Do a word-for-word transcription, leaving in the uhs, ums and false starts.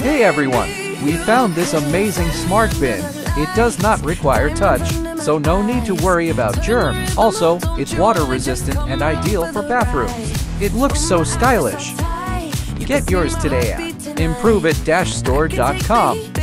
Hey everyone! We found this amazing smart bin. It does not require touch, so no need to worry about germs. Also, it's water resistant and ideal for bathrooms. It looks so stylish. Get yours today at improve it dash store dot com.